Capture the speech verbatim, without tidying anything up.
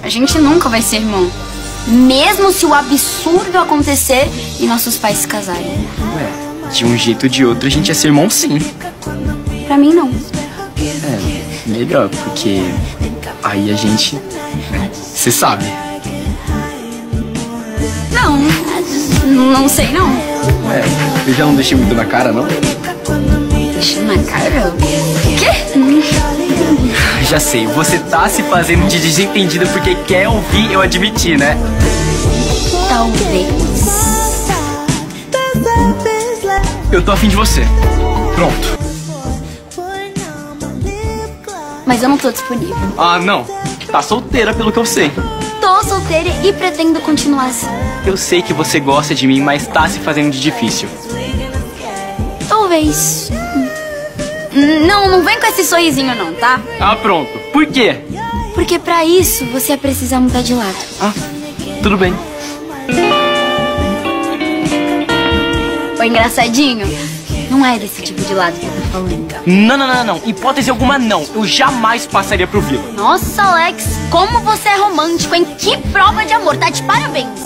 A gente nunca vai ser irmão. Mesmo se o absurdo acontecer e nossos pais se casarem. Ué, de um jeito ou de outro a gente ia ser irmão sim. Pra mim, não. É, melhor, porque aí a gente... Você sabe. Não, não sei não. É, eu já não deixei muito na cara, não? Deixa na cara? O quê? Hum. Já sei, você tá se fazendo de desentendida porque quer ouvir eu admitir, né? Talvez. Eu tô afim de você. Pronto. Mas eu não tô disponível. Ah, não. Tá solteira pelo que eu sei. Tô solteira e pretendo continuar assim. Eu sei que você gosta de mim, mas tá se fazendo de difícil. Talvez. Não, não vem com esse sorrisinho não, tá? Ah, pronto. Por quê? Porque pra isso você ia precisar mudar de lado. Ah, tudo bem. Ô, engraçadinho, não é desse tipo de lado que eu tô falando. Não, não, não, não. Hipótese alguma não. Eu jamais passaria pro Vila. Nossa, Alex, como você é romântico, hein? Que prova de amor, tá de parabéns.